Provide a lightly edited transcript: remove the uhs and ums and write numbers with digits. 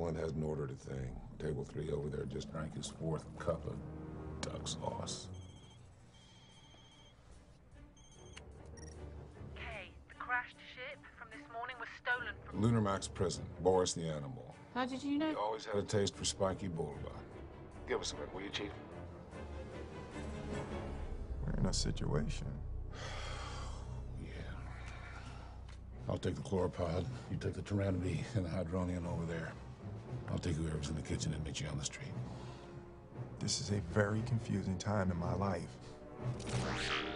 Island hasn't ordered a thing. Table 3 over there just drank his 4th cup of duck sauce. Kay, the crashed ship from this morning was stolen from... Lunar Max prison. Boris the animal. How did you know? He always had a taste for spiky boulevard. Give us a minute, will you, Chief? We're in a situation. Yeah. I'll take the chloropod. You take the Tyranity and the Hydronian over there. I'll take whoever's in the kitchen and meet you on the street. This is a very confusing time in my life.